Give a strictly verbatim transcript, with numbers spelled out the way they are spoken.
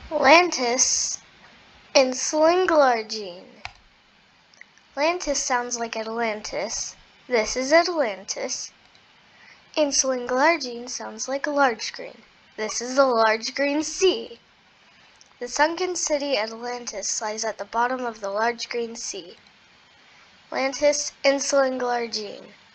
Lantus, insulin, glargine. Lantus sounds like Atlantis. This is Atlantis. Insulin, glargine sounds like large green. This is the large green sea. The sunken city Atlantis lies at the bottom of the large green sea. Lantus, insulin, glargine.